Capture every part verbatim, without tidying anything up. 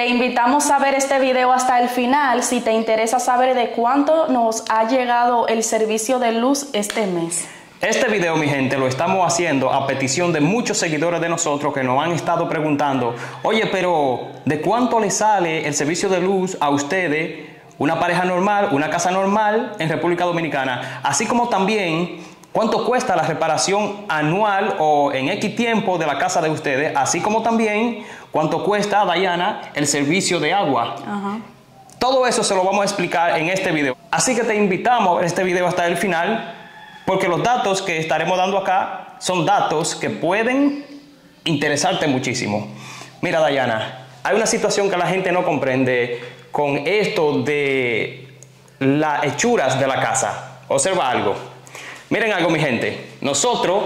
Te invitamos a ver este video hasta el final si te interesa saber de cuánto nos ha llegado el servicio de luz este mes. Este video, mi gente, lo estamos haciendo a petición de muchos seguidores de nosotros que nos han estado preguntando: oye, pero ¿de cuánto le sale el servicio de luz a ustedes, una pareja normal, una casa normal en República Dominicana? Así como también cuánto cuesta la reparación anual o en X tiempo de la casa de ustedes, así como también cuánto cuesta, Dayana, el servicio de agua. Ajá. Todo eso se lo vamos a explicar en este video. Así que te invitamos a ver este video hasta el final, porque los datos que estaremos dando acá son datos que pueden interesarte muchísimo. Mira, Dayana, hay una situación que la gente no comprende con esto de las hechuras de la casa. Observa algo. Miren algo, mi gente. Nosotros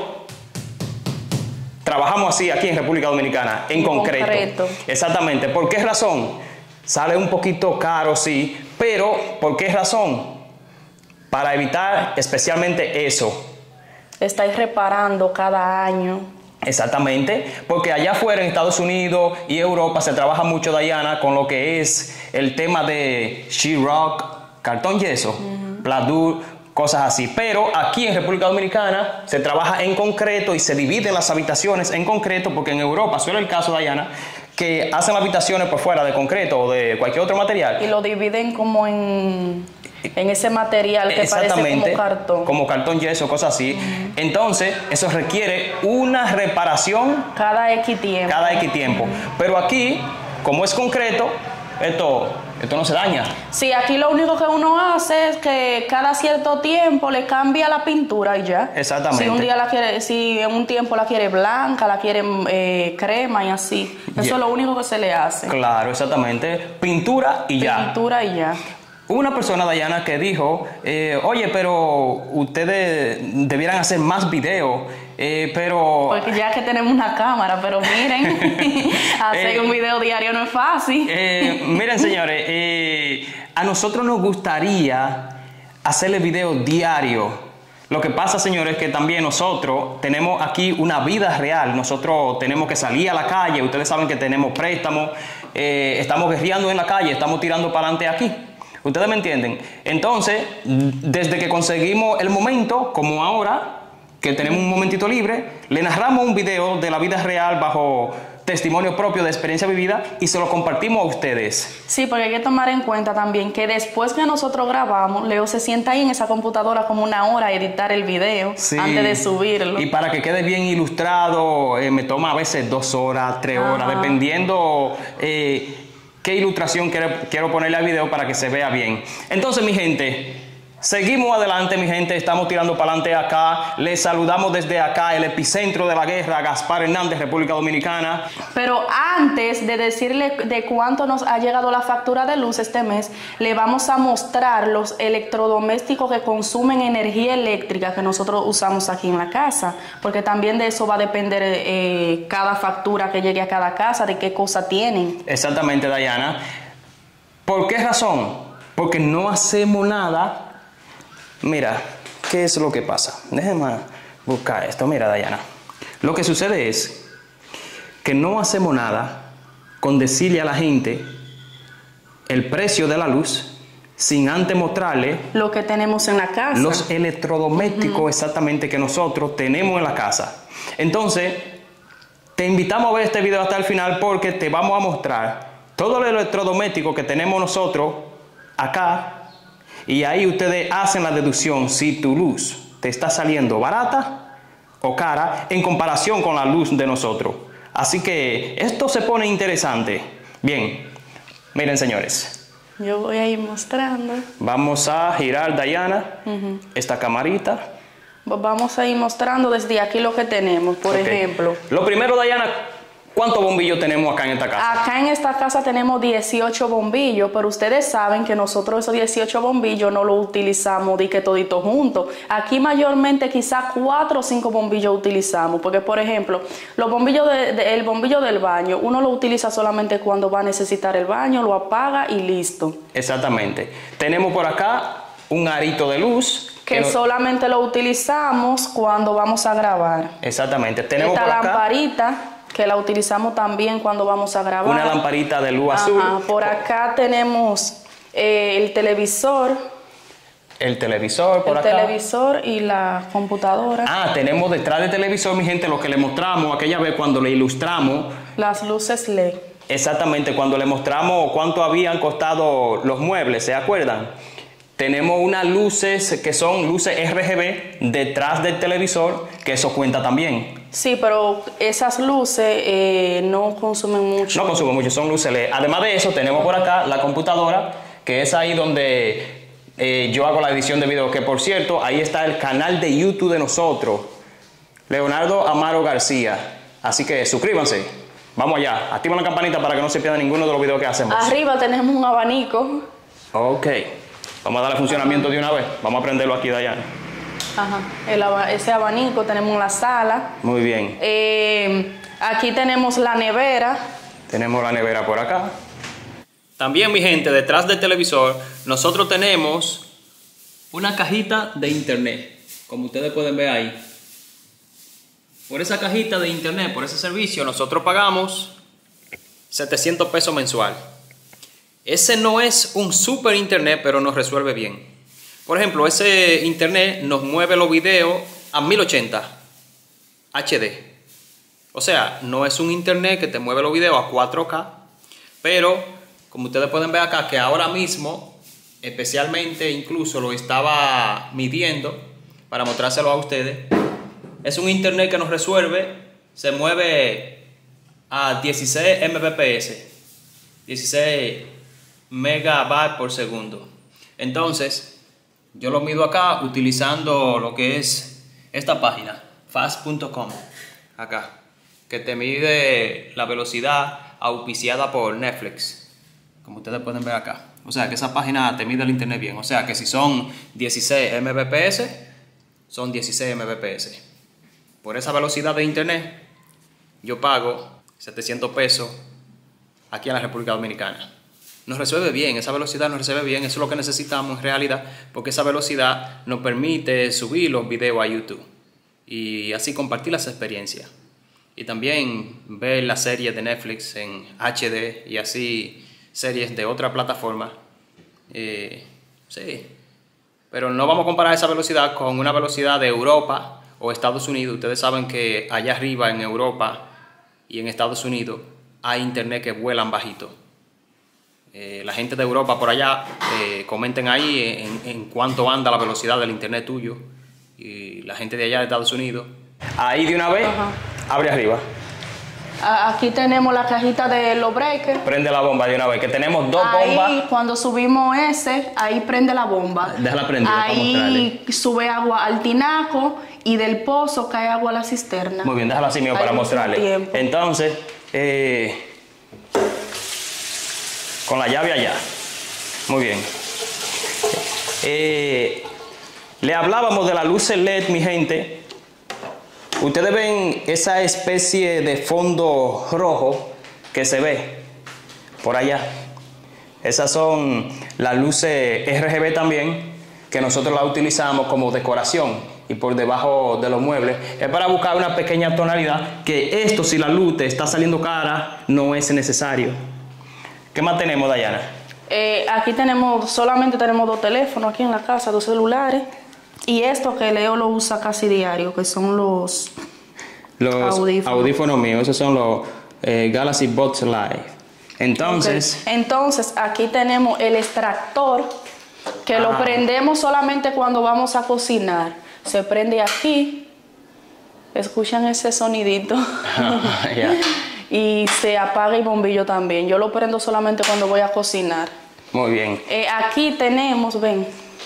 trabajamos así aquí en República Dominicana, en concreto. concreto. Exactamente. ¿Por qué razón? Sale un poquito caro, sí, pero ¿por qué razón? Para evitar especialmente eso. Estáis reparando cada año. Exactamente, porque allá afuera en Estados Unidos y Europa se trabaja mucho, Dayana, con lo que es el tema de sheetrock, cartón yeso, uh-huh. pladur, cosas así. Pero aquí en República Dominicana se trabaja en concreto y se dividen las habitaciones en concreto, porque en Europa suele el caso, Dayana, que hacen habitaciones por fuera de concreto o de cualquier otro material. Y lo dividen como en... en ese material que parece como cartón. Como cartón yeso, cosas así. Uh-huh. Entonces, eso requiere una reparación cada X tiempo. Cada X tiempo. Uh-huh. Pero aquí, como es concreto, esto, esto no se daña. Sí, aquí lo único que uno hace es que cada cierto tiempo le cambia la pintura y ya. Exactamente. Si un día la quiere, si en un tiempo la quiere blanca, la quiere eh, crema y así. Eso yeah. es lo único que se le hace. Claro, exactamente. Pintura y ya. Pintura y ya. Hubo una persona, Dayana, que dijo, eh, oye, pero ustedes debieran hacer más videos, eh, pero... Porque ya que tenemos una cámara, pero miren, hacer eh, un video diario no es fácil. Eh, miren, señores, eh, a nosotros nos gustaría hacerle videos diarios. Lo que pasa, señores, es que también nosotros tenemos aquí una vida real. Nosotros tenemos que salir a la calle. Ustedes saben que tenemos préstamos, eh, estamos guerreando en la calle, estamos tirando para adelante aquí. ¿Ustedes me entienden? Entonces, desde que conseguimos el momento, como ahora, que tenemos un momentito libre, le narramos un video de la vida real bajo testimonio propio de experiencia vivida y se lo compartimos a ustedes. Sí, porque hay que tomar en cuenta también que después que nosotros grabamos, Leo se sienta ahí en esa computadora como una hora a editar el video sí, antes de subirlo. Y para que quede bien ilustrado, eh, me toma a veces dos horas, tres horas, Ajá. dependiendo... Eh, qué ilustración quiero, quiero ponerle al video para que se vea bien. Entonces, mi gente, seguimos adelante, mi gente. Estamos tirando para adelante acá. Les saludamos desde acá, el epicentro de la guerra, Gaspar Hernández, República Dominicana. Pero antes de decirle de cuánto nos ha llegado la factura de luz este mes, le vamos a mostrar los electrodomésticos que consumen energía eléctrica que nosotros usamos aquí en la casa. Porque también de eso va a depender eh, cada factura que llegue a cada casa, de qué cosa tienen. Exactamente, Dayana. ¿Por qué razón? Porque no hacemos nada. Mira, ¿qué es lo que pasa? Déjame buscar esto. Mira, Dayana. Lo que sucede es que no hacemos nada con decirle a la gente el precio de la luz sin antes mostrarle lo que tenemos en la casa. Los electrodomésticos uh-huh. exactamente que nosotros tenemos en la casa. Entonces, te invitamos a ver este video hasta el final porque te vamos a mostrar todo el electrodoméstico que tenemos nosotros acá. Y ahí ustedes hacen la deducción si tu luz te está saliendo barata o cara en comparación con la luz de nosotros. Así que esto se pone interesante. Bien, miren, señores. Yo voy a ir mostrando. Vamos a girar, Dayana, uh-huh. esta camarita. Vamos a ir mostrando desde aquí lo que tenemos, por okay. ejemplo. Lo primero, Dayana, ¿cuántos bombillos tenemos acá en esta casa? Acá en esta casa tenemos dieciocho bombillos, pero ustedes saben que nosotros esos dieciocho bombillos no los utilizamos de que toditos juntos. Aquí mayormente quizás cuatro o cinco bombillos utilizamos, porque por ejemplo, los bombillos de, de, el bombillo del baño, uno lo utiliza solamente cuando va a necesitar el baño, lo apaga y listo. Exactamente. Tenemos por acá un arito de luz. Que, que no... solamente lo utilizamos cuando vamos a grabar. Exactamente. Tenemos esta por acá lamparita que la utilizamos también cuando vamos a grabar. Una lamparita de luz azul. Ajá, por acá tenemos eh, el televisor. El televisor por el acá. El televisor y la computadora. Ah, tenemos detrás del televisor, mi gente, lo que le mostramos aquella vez cuando le ilustramos. Las luces L E D. Exactamente, cuando le mostramos cuánto habían costado los muebles, ¿se acuerdan? Tenemos unas luces que son luces R G B detrás del televisor, que eso cuenta también. Sí, pero esas luces eh, no consumen mucho. No consumen mucho, son luces L E D. Además de eso, tenemos por acá la computadora, que es ahí donde eh, yo hago la edición de video, que por cierto, ahí está el canal de YouTube de nosotros, Leonardo Amaro García. Así que suscríbanse. Vamos allá, activan la campanita para que no se pierda ninguno de los videos que hacemos. Arriba tenemos un abanico. Ok, vamos a darle funcionamiento de una vez. Vamos a prenderlo aquí, Dayana. Ajá, el aba- ese abanico tenemos en la sala. Muy bien. Eh, aquí tenemos la nevera. Tenemos la nevera por acá. También, mi gente, detrás del televisor, nosotros tenemos una cajita de internet, como ustedes pueden ver ahí. Por esa cajita de internet, por ese servicio, nosotros pagamos setecientos pesos mensual. Ese no es un super internet, pero nos resuelve bien. Por ejemplo, ese internet nos mueve los videos a mil ochenta H D. O sea, no es un internet que te mueve los videos a cuatro K, pero como ustedes pueden ver acá, que ahora mismo, especialmente incluso lo estaba midiendo para mostrárselo a ustedes. Es un internet que nos resuelve, se mueve a dieciséis megabits por segundo, dieciséis megabytes por segundo. Entonces, yo lo mido acá utilizando lo que es esta página, fast punto com, acá, que te mide la velocidad auspiciada por Netflix, como ustedes pueden ver acá. O sea, que esa página te mide el internet bien. O sea, que si son dieciséis megabits por segundo, son dieciséis megabits por segundo. Por esa velocidad de internet, yo pago setecientos pesos aquí en la República Dominicana. Nos resuelve bien, esa velocidad nos resuelve bien, eso es lo que necesitamos en realidad, porque esa velocidad nos permite subir los videos a YouTube y así compartir las experiencias. Y también ver las series de Netflix en H D y así series de otra plataforma. Eh, sí, pero no vamos a comparar esa velocidad con una velocidad de Europa o Estados Unidos. Ustedes saben que allá arriba en Europa y en Estados Unidos hay internet que vuelan bajito. Eh, la gente de Europa por allá, eh, comenten ahí en, en cuánto anda la velocidad del internet tuyo. Y la gente de allá de Estados Unidos, ahí de una vez, ajá, abre arriba. Aquí tenemos la cajita de los breakers. Prende la bomba de una vez, que tenemos dos ahí, bombas. Ahí, cuando subimos ese, ahí prende la bomba. Déjala prendida para mostrarle. Ahí sube agua al tinaco y del pozo cae agua a la cisterna. Muy bien, déjala así mío para mostrarle. Entonces, eh, con la llave allá. Muy bien. Eh, le hablábamos de la luz L E D, mi gente. Ustedes ven esa especie de fondo rojo que se ve por allá. Esas son las luces R G B también, que nosotros las utilizamos como decoración y por debajo de los muebles. Es para buscar una pequeña tonalidad, que esto, si la luz te está saliendo cara, no es necesario. ¿Qué más tenemos, Dayana? Eh, aquí tenemos, solamente tenemos dos teléfonos aquí en la casa, dos celulares. Y esto que Leo lo usa casi diario, que son los, los audífonos. audífonos míos. Esos son los eh, Galaxy Buds Live. Entonces, okay. Entonces, aquí tenemos el extractor, que ah. lo prendemos solamente cuando vamos a cocinar. Se prende aquí. Escuchan ese sonidito. yeah. Y se apaga el bombillo también. Yo lo prendo solamente cuando voy a cocinar. Muy bien. Eh, aquí tenemos, ven.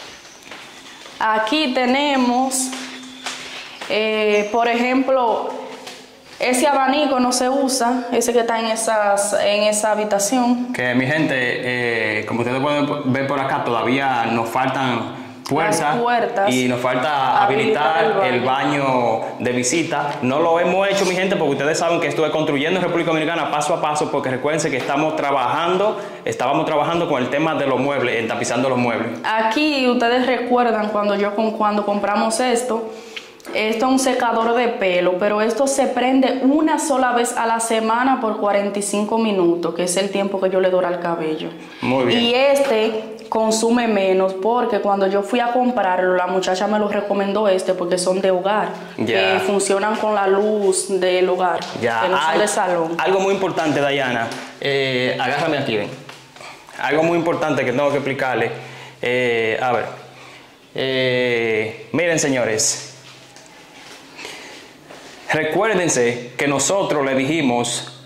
Aquí tenemos, eh, por ejemplo, ese abanico no se usa, ese que está en, esas, en esa habitación. Que mi gente, eh, como ustedes pueden ver por acá, todavía nos faltan puertas, puertas y nos falta habilitar, habilitar el, baño. el baño de visita. No lo hemos hecho, mi gente, porque ustedes saben que estuve construyendo en República Dominicana paso a paso, porque recuérdense que estamos trabajando, estábamos trabajando con el tema de los muebles, en tapizando los muebles. Aquí ustedes recuerdan cuando yo cuando compramos esto, Esto es un secador de pelo, pero esto se prende una sola vez a la semana por cuarenta y cinco minutos, que es el tiempo que yo le doy al cabello. Muy bien. Y este consume menos porque cuando yo fui a comprarlo, la muchacha me lo recomendó este porque son de hogar, Ya. que funcionan con la luz del hogar, Ya. que no son Al- de salón. Algo muy importante, Dayana. Eh, agárrame aquí, ven. Algo muy importante que tengo que explicarle. Eh, a ver. Eh, miren, señores. Recuérdense que nosotros le dijimos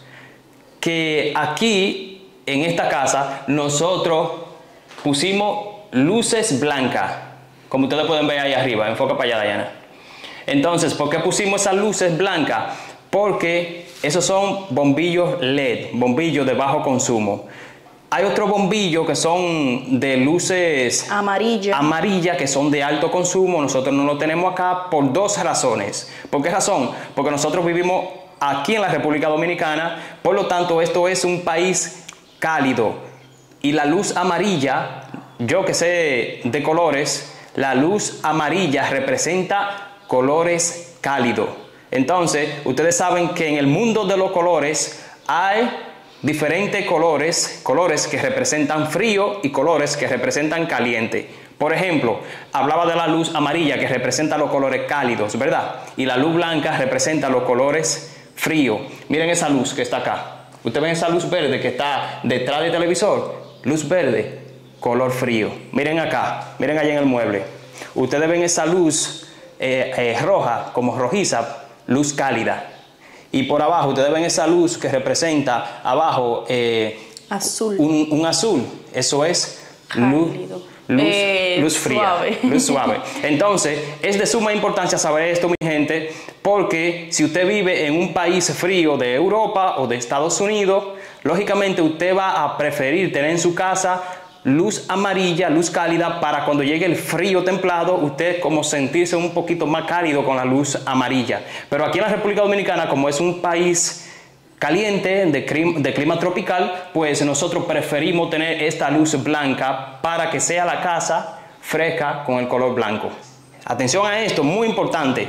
que aquí, en esta casa, nosotros pusimos luces blancas, como ustedes pueden ver ahí arriba. Enfoca para allá, Dayana. Entonces, ¿por qué pusimos esas luces blancas? Porque esos son bombillos L E D, bombillos de bajo consumo. Hay otros bombillos que son de luces Amarilla. amarillas, que son de alto consumo. Nosotros no lo tenemos acá por dos razones. ¿Por qué razón? Porque nosotros vivimos aquí en la República Dominicana, por lo tanto esto es un país cálido. Y la luz amarilla, yo que sé de colores, la luz amarilla representa colores cálidos. Entonces, ustedes saben que en el mundo de los colores hay diferentes colores, colores que representan frío y colores que representan caliente. Por ejemplo, hablaba de la luz amarilla que representa los colores cálidos, ¿verdad? Y la luz blanca representa los colores fríos. Miren esa luz que está acá. Ustedes ven esa luz verde que está detrás del televisor. Luz verde, color frío. Miren acá, miren allá en el mueble. Ustedes ven esa luz eh, eh, roja, como rojiza, luz cálida. Y por abajo ustedes ven esa luz que representa abajo eh, Azul. Un, un azul. Eso es luz, Cálido. luz, Eh, luz fría, suave. luz suave. Entonces, es de suma importancia saber esto, mi gente, porque si usted vive en un país frío de Europa o de Estados Unidos, lógicamente usted va a preferir tener en su casa luz amarilla, luz cálida, para cuando llegue el frío templado, usted como sentirse un poquito más cálido con la luz amarilla. Pero aquí en la República Dominicana, como es un país caliente, de clima, de clima tropical, pues nosotros preferimos tener esta luz blanca para que sea la casa fresca con el color blanco. Atención a esto, muy importante.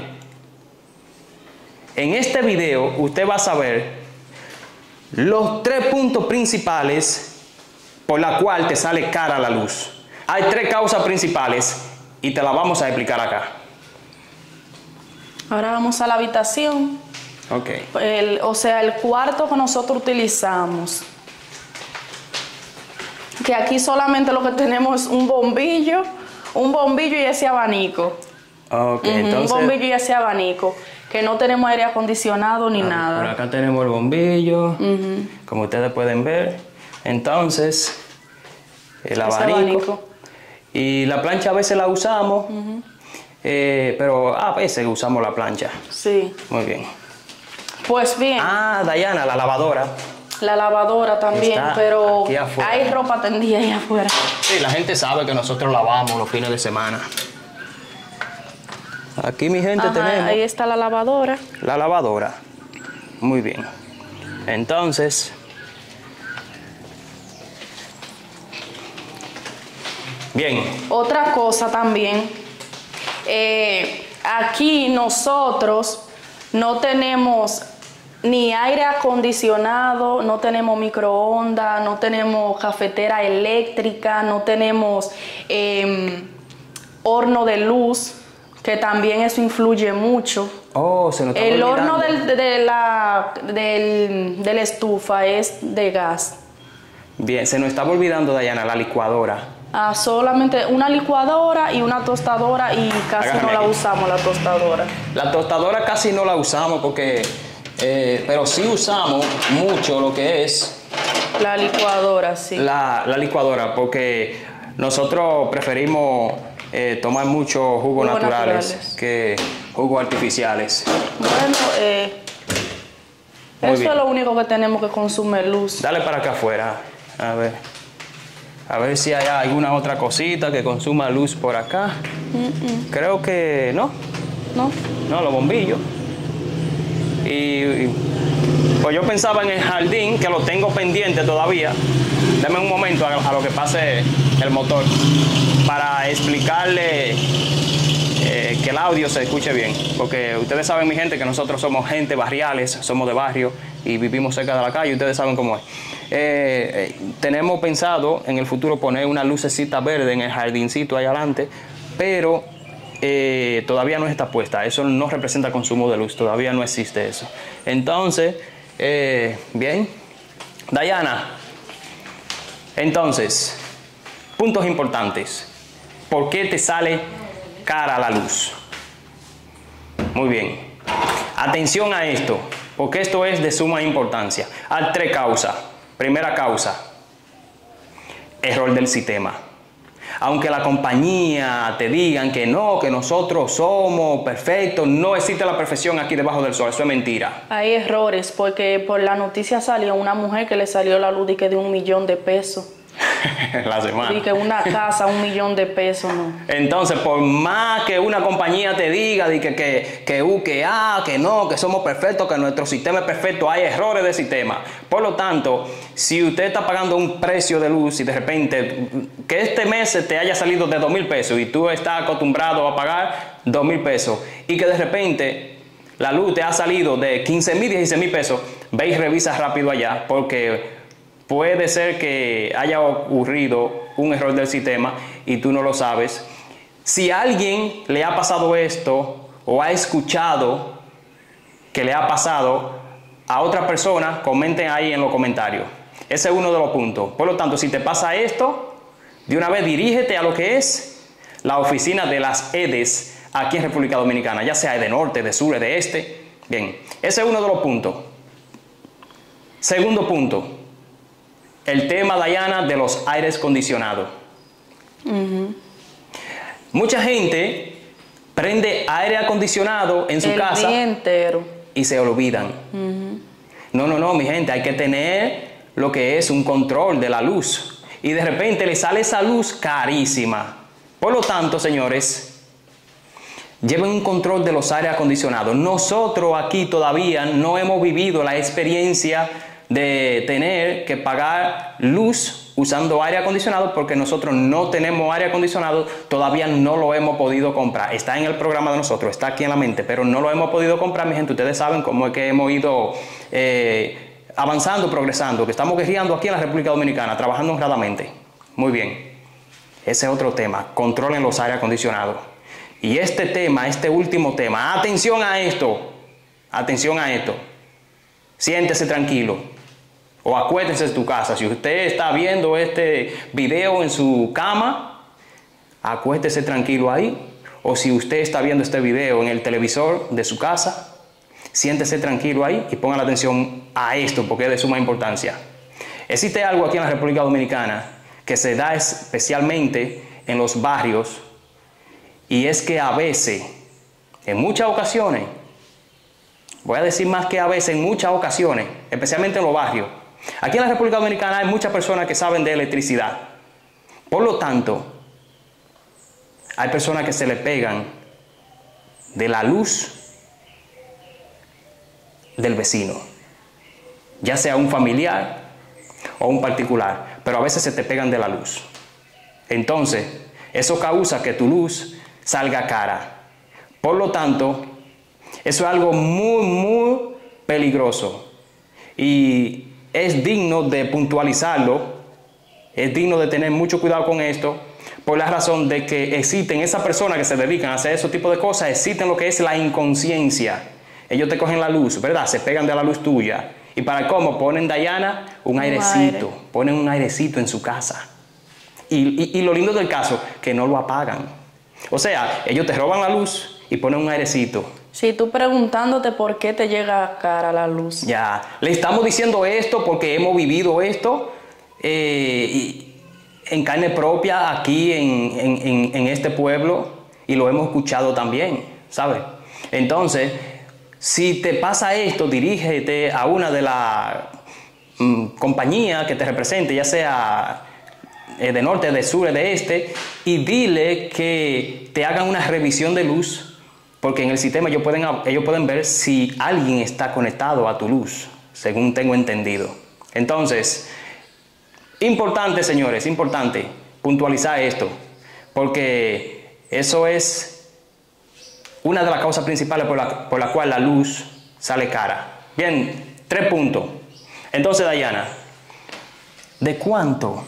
En este video usted va a saber los tres puntos principales por la cual te sale cara la luz. Hay tres causas principales y te las vamos a explicar acá. Ahora vamos a la habitación. Ok. El, o sea, el cuarto que nosotros utilizamos. Que aquí solamente lo que tenemos es un bombillo, un bombillo y ese abanico. Ok, Ujú, entonces... un bombillo y ese abanico. Que no tenemos aire acondicionado ni ah, nada. Por acá tenemos el bombillo, Ujú. como ustedes pueden ver. Entonces, el Ese abanico. abanico. Y la plancha a veces la usamos, uh-huh. eh, pero a veces usamos la plancha. Sí. Muy bien. Pues bien. Ah, Dayana, la lavadora. La lavadora también, Está pero aquí afuera. hay ropa tendida ahí afuera. Sí, la gente sabe que nosotros lavamos los fines de semana. Aquí, mi gente, Ajá, tenemos ahí está la lavadora. la lavadora. Muy bien. Entonces, bien. Otra cosa también, eh, aquí nosotros no tenemos ni aire acondicionado, no tenemos microondas, no tenemos cafetera eléctrica, no tenemos eh, horno de luz, que también eso influye mucho. Oh, se nos está El olvidando. horno del, de, la, del, de la estufa es de gas. Bien, se nos estaba olvidando, Dayana, la licuadora. Ah, solamente una licuadora y una tostadora y casi Agárrame no la aquí. usamos la tostadora. La tostadora casi no la usamos porque, eh, pero sí usamos mucho lo que es La licuadora, sí. la, la licuadora, porque nosotros preferimos eh, tomar muchos jugos Jugos naturales, naturales. que jugos artificiales. Bueno, eh, Muy eso bien. es lo único que tenemos que consumir luz. Dale para acá afuera, a ver. A ver si hay alguna otra cosita que consuma luz por acá. Mm-mm. Creo que no. ¿No? No, los bombillos. Y, y, pues yo pensaba en el jardín, que lo tengo pendiente todavía. Dame un momento a, a lo que pase el motor para explicarle eh, que el audio se escuche bien, porque ustedes saben, mi gente, que nosotros somos gente barriales, somos de barrio y vivimos cerca de la calle, ustedes saben cómo es. Eh, eh, tenemos pensado en el futuro poner una lucecita verde en el jardincito ahí adelante, pero eh, todavía no está puesta. Eso no representa consumo de luz, todavía no existe eso. Entonces, eh, bien, Dayana, entonces, puntos importantes. ¿Por qué te sale cara la luz? Muy bien, atención a esto, porque esto es de suma importancia. Hay tres causas. Primera causa, error del sistema. Aunque la compañía te digan que no, que nosotros somos perfectos, no existe la perfección aquí debajo del sol, eso es mentira. Hay errores, porque por la noticia salió una mujer que le salió la luz de que de un millón de pesos. La semana. Y que una casa, un millón de pesos, no. Entonces, por más que una compañía te diga de que, que, que, uh, que, ah, que no, que somos perfectos, que nuestro sistema es perfecto, hay errores de sistema. Por lo tanto, si usted está pagando un precio de luz y de repente, que este mes te haya salido de dos mil pesos y tú estás acostumbrado a pagar dos mil pesos y que de repente la luz te ha salido de quince mil, dieciséis mil pesos, ve y revisa rápido allá, porque puede ser que haya ocurrido un error del sistema y tú no lo sabes. Si a alguien le ha pasado esto o ha escuchado que le ha pasado a otra persona, comenten ahí en los comentarios. Ese es uno de los puntos. Por lo tanto, si te pasa esto, de una vez dirígete a lo que es la oficina de las E D E S aquí en República Dominicana, ya sea de norte, de sur, de este. Bien, ese es uno de los puntos. Segundo punto. El tema, Dayana, de los aires acondicionados. Uh-huh. Mucha gente prende aire acondicionado en su el casa día entero y se olvidan. Uh-huh. No, no, no, mi gente, hay que tener lo que es un control de la luz. Y de repente le sale esa luz carísima. Por lo tanto, señores, lleven un control de los aires acondicionados. Nosotros aquí todavía no hemos vivido la experiencia de tener que pagar luz usando aire acondicionado, porque nosotros no tenemos aire acondicionado, todavía no lo hemos podido comprar. Está en el programa de nosotros, está aquí en la mente, pero no lo hemos podido comprar, mi gente. Ustedes saben cómo es que hemos ido eh, avanzando, progresando, que estamos guerreando aquí en la República Dominicana, trabajando honradamente. Muy bien, ese es otro tema, controlen los aires acondicionados. Y este tema, este último tema, atención a esto, atención a esto, siéntese tranquilo. O acuérdese en tu casa. Si usted está viendo este video en su cama, acuérdese tranquilo ahí. O si usted está viendo este video en el televisor de su casa, siéntese tranquilo ahí y ponga la atención a esto, porque es de suma importancia. Existe algo aquí en la República Dominicana que se da especialmente en los barrios, y es que a veces, en muchas ocasiones, voy a decir más que a veces, en muchas ocasiones, especialmente en los barrios, aquí en la República Dominicana hay muchas personas que saben de electricidad. Por lo tanto, hay personas que se le pegan de la luz del vecino, ya sea un familiar o un particular, pero a veces se te pegan de la luz. Entonces, eso causa que tu luz salga cara. Por lo tanto, eso es algo muy, muy peligroso. Y es digno de puntualizarlo, es digno de tener mucho cuidado con esto, por la razón de que existen esas personas que se dedican a hacer ese tipo de cosas, existen lo que es la inconsciencia. Ellos te cogen la luz, ¿verdad? Se pegan de la luz tuya. ¿Y para cómo? Ponen, Dayana, un airecito, aire. Ponen un airecito en su casa. Y, y, y lo lindo del caso, que no lo apagan. O sea, ellos te roban la luz y ponen un airecito. Si tú preguntándote por qué te llega cara la luz. Ya, le estamos diciendo esto porque hemos vivido esto eh, y, en carne propia aquí en, en, en, en este pueblo, y lo hemos escuchado también, ¿sabes? Entonces, si te pasa esto, dirígete a una de las mm, compañías que te represente, ya sea eh, de norte, de sur, de este, y dile que te hagan una revisión de luz. Porque en el sistema ellos pueden, ellos pueden ver si alguien está conectado a tu luz, según tengo entendido. Entonces, importante, señores, importante puntualizar esto, porque eso es una de las causas principales por la, por la cual la luz sale cara. Bien, tres puntos. Entonces, Dayana, ¿de cuánto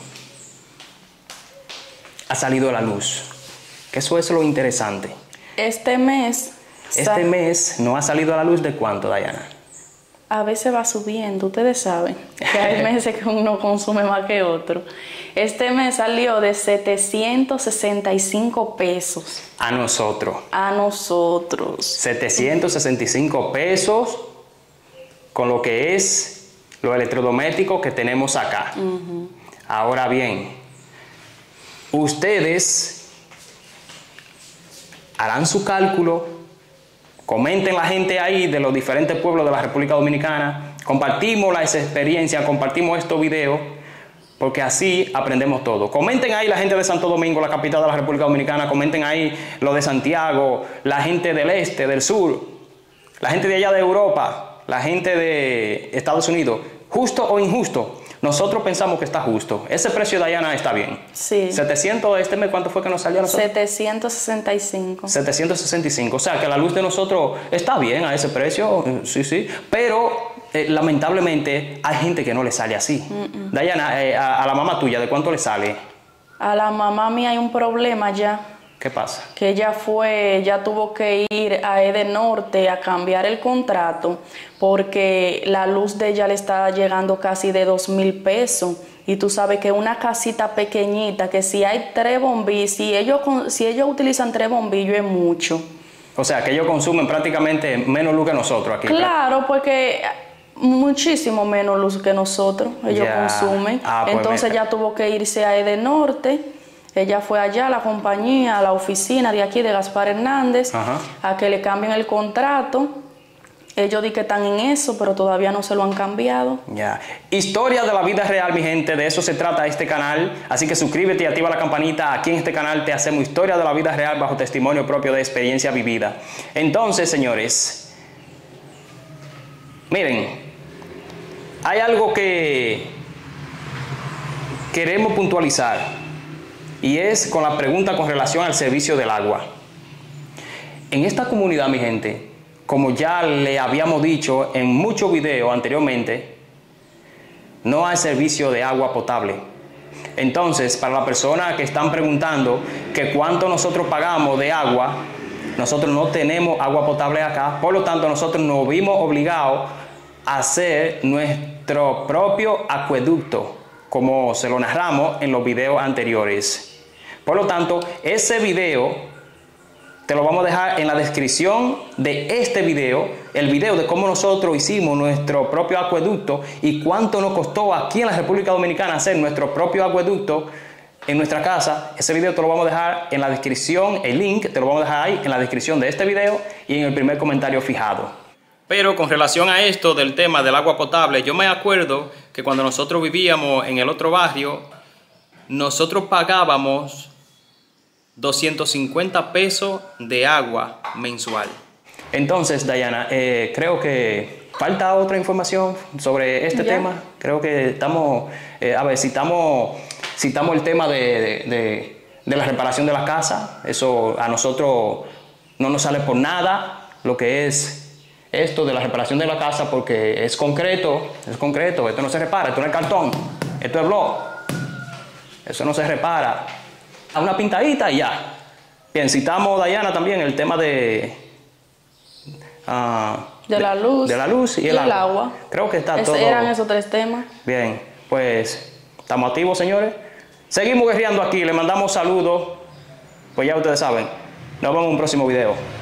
ha salido la luz? Que eso es lo interesante. Este mes... Este mes no ha salido a la luz. ¿De cuánto, Dayana? A veces va subiendo, ustedes saben que hay meses que uno consume más que otro. Este mes salió de setecientos sesenta y cinco pesos. A nosotros. A nosotros. setecientos sesenta y cinco pesos con lo que es los electrodomésticos que tenemos acá. Uh-huh. Ahora bien, ustedes harán su cálculo. Comenten la gente ahí de los diferentes pueblos de la República Dominicana. Compartimos las experiencias, compartimos estos videos, porque así aprendemos todo. Comenten ahí la gente de Santo Domingo, la capital de la República Dominicana. Comenten ahí lo de Santiago, la gente del este, del sur, la gente de allá de Europa, la gente de Estados Unidos. ¿Justo o injusto? Nosotros pensamos que está justo. Ese precio, Dayana, está bien. Sí. setecientos, este mes, ¿cuánto fue que nos salió a nosotros? setecientos sesenta y cinco. setecientos sesenta y cinco. O sea, que la luz de nosotros está bien a ese precio, sí, sí. Pero, eh, lamentablemente, hay gente que no le sale así. Mm-mm. Dayana, eh, a, a la mamá tuya, ¿de cuánto le sale? A la mamá mía hay un problema ya. ¿Qué pasa? Que ella fue, ella tuvo que ir a Edenorte a cambiar el contrato porque la luz de ella le está llegando casi de dos mil pesos. Y tú sabes que una casita pequeñita, que si hay tres bombillos, si ellos, si ellos utilizan tres bombillos es mucho. O sea, que ellos consumen prácticamente menos luz que nosotros aquí. Claro, porque muchísimo menos luz que nosotros ellos yeah. consumen. Ah, pues entonces ella tuvo que irse a Edenorte. Ella fue allá a la compañía, a la oficina de aquí de Gaspar Hernández, ajá, a que le cambien el contrato. Ellos di que están en eso, pero todavía no se lo han cambiado. Ya. Yeah. Historia de la vida real, mi gente. De eso se trata este canal. Así que suscríbete y activa la campanita. Aquí en este canal te hacemos historia de la vida real bajo testimonio propio de experiencia vivida. Entonces, señores, miren, hay algo que queremos puntualizar. Y es con la pregunta con relación al servicio del agua. En esta comunidad, mi gente, como ya le habíamos dicho en muchos videos anteriormente, no hay servicio de agua potable. Entonces, para las personas que están preguntando que cuánto nosotros pagamos de agua, nosotros no tenemos agua potable acá. Por lo tanto, nosotros nos vimos obligados a hacer nuestro propio acueducto, como se lo narramos en los videos anteriores. Por lo tanto, ese video te lo vamos a dejar en la descripción de este video, el video de cómo nosotros hicimos nuestro propio acueducto y cuánto nos costó aquí en la República Dominicana hacer nuestro propio acueducto en nuestra casa. Ese video te lo vamos a dejar en la descripción, el link te lo vamos a dejar ahí en la descripción de este video y en el primer comentario fijado. Pero con relación a esto del tema del agua potable, yo me acuerdo que cuando nosotros vivíamos en el otro barrio, nosotros pagábamos doscientos cincuenta pesos de agua mensual. Entonces, Dayana, eh, creo que falta otra información sobre este ya. tema. Creo que estamos, eh, a ver, citamos, citamos el tema de, de, de, de la reparación de la casa. Eso a nosotros no nos sale por nada, lo que es esto de la reparación de la casa, porque es concreto, es concreto, esto no se repara, esto no es cartón, esto es block, eso no se repara, a una pintadita y ya. Bien, citamos, Dayana, también el tema de uh, de la luz, de la luz y, y el, el agua. agua. Creo que está es, todo. Eran esos tres temas. Bien, pues estamos activos, señores. Seguimos guerreando aquí, le mandamos saludos, pues ya ustedes saben. Nos vemos en un próximo video.